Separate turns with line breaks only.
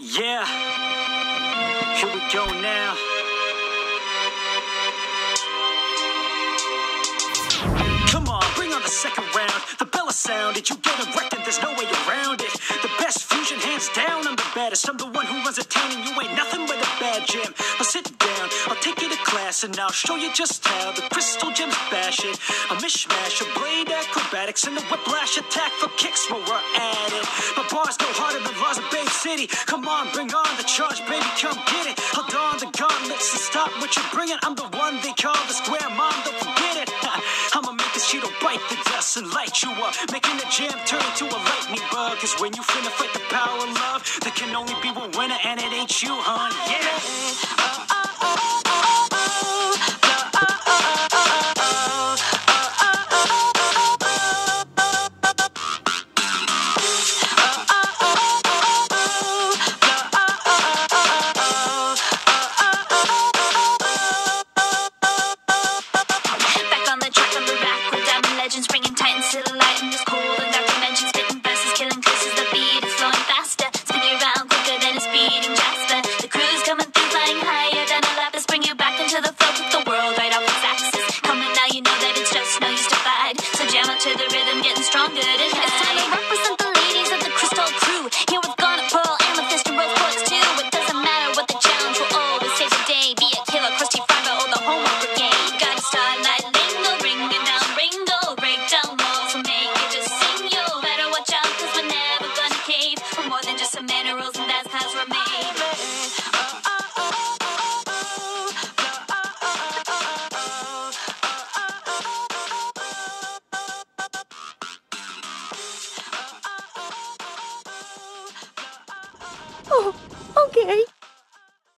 Yeah, here we go now. Come on, bring on the second round. The bell is sounded, you get erected, there's no way around it. The best fusion, hands down, I'm the baddest. I'm the one who runs a town and you ain't nothing but a bad gem. I'll sit down, I'll take you to class and I'll show you just how the crystal gems bash it. A mishmash of blade acrobatics and the whiplash attack for kicks while we're at it. My bars go harder than laws of Bay City. Come on, bring on the charge, baby, come get it. I'll don the gauntlets and stop what you're bringing. I'm the one they call the square mom, don't forget it. I'ma make this cheeto bite the dust and light you up, making the jam turn into a lightning bug. Cause when you finna fight the power of love, there can only be one winner and it ain't you, hon. Yeah.
Bringing titans to the light in this cold and dark dimension, spitting verses, killing curses. The beat is flowing faster, spinning around quicker than a speeding Jasper. The crew's coming through, flying higher than a lapis, bring you back into the flow, kick the world right off its axis. Coming now, you know that it's just no use to fight. So jam out to the rhythm, getting stronger tonight. It's time to represent the ladies of the crystal crew. Here we've got a pearl, amethyst, and rose quartz too. It doesn't matter what the challenge, will always save the day. Be a killer, crusty fiber, or the homework brigade. Got a starlight lingo, ringing down ringo. Break down walls and make it just sing. You better watch out, cause we're never gonna cave. We're more than just some minerals, and that's how we're made.
Oh, okay.